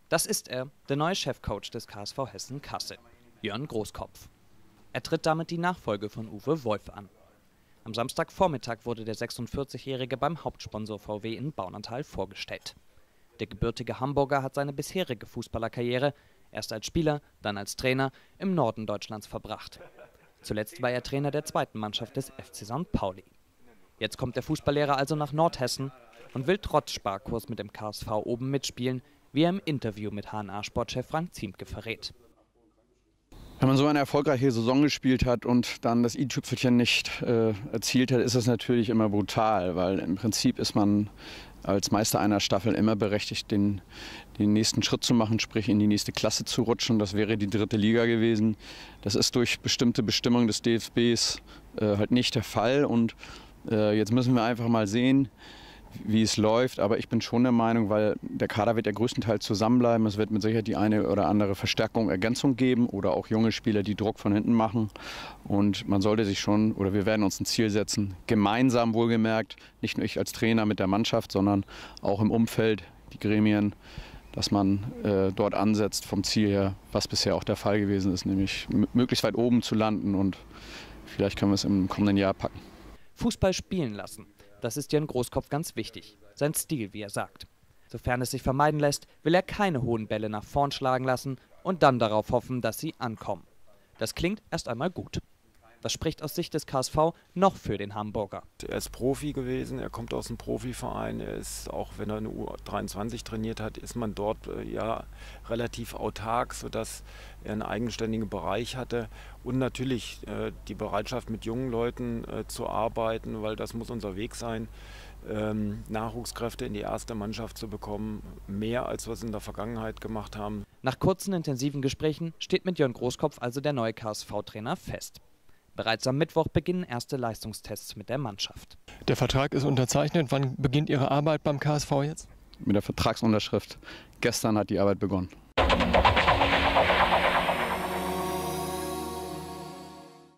Das ist er, der neue Chefcoach des KSV Hessen Kassel, Jörn Großkopf. Er tritt damit die Nachfolge von Uwe Wolf an. Am Samstagvormittag wurde der 46-Jährige beim Hauptsponsor VW in Baunatal vorgestellt. Der gebürtige Hamburger hat seine bisherige Fußballerkarriere erst als Spieler, dann als Trainer im Norden Deutschlands verbracht. Zuletzt war er Trainer der zweiten Mannschaft des FC St. Pauli. Jetzt kommt der Fußballlehrer also nach Nordhessen und will trotz Sparkurs mit dem KSV oben mitspielen, wie er im Interview mit HNA-Sportchef Frank Ziemke verrät. Wenn man so eine erfolgreiche Saison gespielt hat und dann das i-Tüpfelchen nicht erzielt hat, ist das natürlich immer brutal, weil im Prinzip ist man als Meister einer Staffel immer berechtigt, den nächsten Schritt zu machen, sprich in die nächste Klasse zu rutschen. Das wäre die 3. Liga gewesen. Das ist durch bestimmte Bestimmungen des DFBs halt nicht der Fall. Und jetzt müssen wir einfach mal sehen, wie es läuft. Aber ich bin schon der Meinung, weil der Kader wird ja größtenteils zusammenbleiben. Es wird mit Sicherheit die eine oder andere Verstärkung, Ergänzung geben oder auch junge Spieler, die Druck von hinten machen. Und man sollte sich schon, oder wir werden uns ein Ziel setzen, gemeinsam wohlgemerkt, nicht nur ich als Trainer mit der Mannschaft, sondern auch im Umfeld, die Gremien, dass man dort ansetzt vom Ziel her, was bisher auch der Fall gewesen ist, nämlich möglichst weit oben zu landen, und vielleicht können wir es im kommenden Jahr packen. Fußball spielen lassen. Das ist Jörn Großkopf ganz wichtig. Sein Stil, wie er sagt. Sofern es sich vermeiden lässt, will er keine hohen Bälle nach vorn schlagen lassen und dann darauf hoffen, dass sie ankommen. Das klingt erst einmal gut. Was spricht aus Sicht des KSV noch für den Hamburger? Er ist Profi gewesen, er kommt aus einem Profiverein, er ist, auch wenn er eine U23 trainiert hat, ist man dort ja relativ autark, sodass er einen eigenständigen Bereich hatte. Und natürlich die Bereitschaft, mit jungen Leuten zu arbeiten, weil das muss unser Weg sein, Nachwuchskräfte in die erste Mannschaft zu bekommen, mehr als wir es in der Vergangenheit gemacht haben. Nach kurzen, intensiven Gesprächen steht mit Jörn Großkopf also der neue KSV-Trainer fest. Bereits am Mittwoch beginnen erste Leistungstests mit der Mannschaft. Der Vertrag ist unterzeichnet. Wann beginnt Ihre Arbeit beim KSV jetzt? Mit der Vertragsunterschrift. Gestern hat die Arbeit begonnen.